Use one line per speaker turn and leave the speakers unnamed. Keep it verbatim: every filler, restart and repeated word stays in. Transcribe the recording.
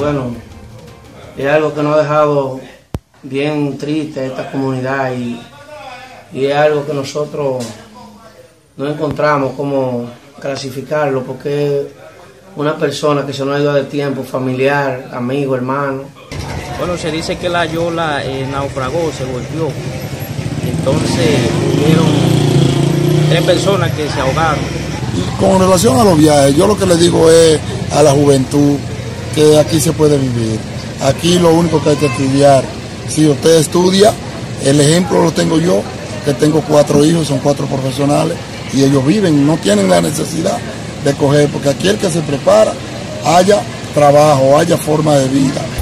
bueno, es algo que nos ha dejado bien triste a esta comunidad y, y es algo que nosotros no encontramos cómo clasificarlo, porque es una persona que se nos ha ido de tiempo, familiar, amigo, hermano.
Bueno, se dice que la yola eh, naufragó, se volvió. Entonces hubieron tres personas que se ahogaron.
Con relación a los viajes, yo lo que le digo es a la juventud que aquí se puede vivir. Aquí lo único que hay que estudiar. Si usted estudia, el ejemplo lo tengo yo, que tengo cuatro hijos, son cuatro profesionales, y ellos viven, no tienen la necesidad de coger, porque aquí el que se prepara, haya trabajo, haya forma de vida.